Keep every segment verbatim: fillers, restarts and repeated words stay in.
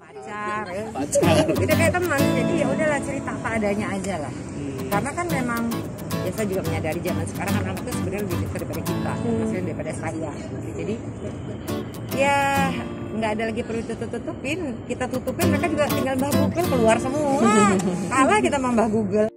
pacar, ya. Pacar. Udah kayak teman, jadi ya udahlah cerita apa adanya aja lah. Hmm. Karena kan memang ya saya juga menyadari zaman sekarang anak-anak itu sebenarnya lebih pintar daripada kita, Hmm. maksudnya daripada saya. Gitu. Jadi ya nggak ada lagi perlu tutup-tutupin, kita tutupin mereka juga tinggal Mbah Google keluar semua. Kalah kita sama Mbah Google.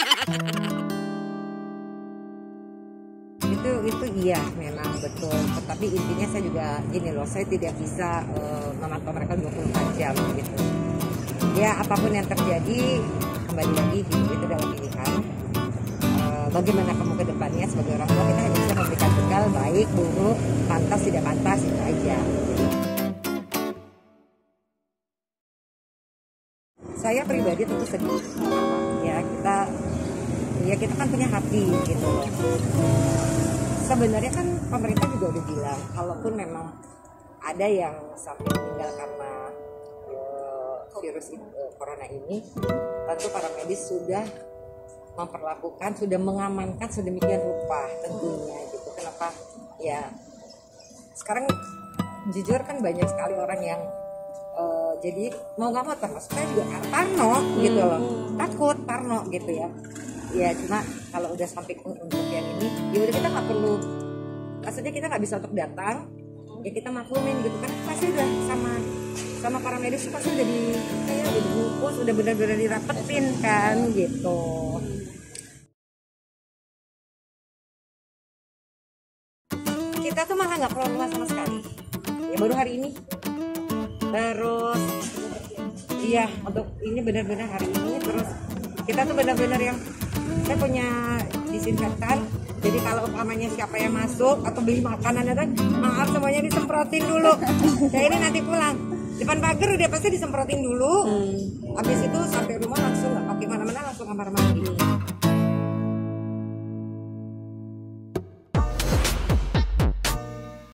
itu itu iya memang betul, tetapi intinya saya juga gini loh, saya tidak bisa uh, memantau mereka dua puluh empat jam gitu ya. Apapun yang terjadi, kembali lagi hidup itu dalam pilihan. Uh, bagaimana kamu ke depannya sebagai orang tua, kita hanya bisa memberikan bekal baik buruk, pantas tidak pantas, itu aja. Saya pribadi tentu sedih ya, kita ya kita kan punya hati gitu loh. Sebenarnya kan pemerintah juga udah bilang, kalaupun memang ada yang sampai meninggal karena uh, virus ini, uh, corona ini, tentu para medis sudah memperlakukan, sudah mengamankan sedemikian rupa tentunya gitu. Kenapa? Ya sekarang jujur kan banyak sekali orang yang uh, jadi mau nggak mau termasuk saya juga parno gitu loh, takut parno gitu ya. Ya cuma kalau udah sampai untuk yang ini, ya udah kita nggak perlu, maksudnya kita nggak bisa untuk datang, ya kita maklumin gitu kan, pasti udah sama sama para medis pasti udah di kayak udah dibungkus, udah benar-benar dirapetin kan gitu. Kita tuh malah nggak keluar rumah sama sekali, ya baru hari ini, terus iya untuk ini benar-benar hari ini, terus kita tuh benar-benar yang saya punya disinfektan, jadi kalau umpamanya siapa yang masuk atau beli makanan itu, maaf semuanya disemprotin dulu. Saya ini nanti pulang depan pagar udah pasti disemprotin dulu, hmm. Habis itu sampai rumah langsung nggak pakai mana-mana, langsung kamar mandi.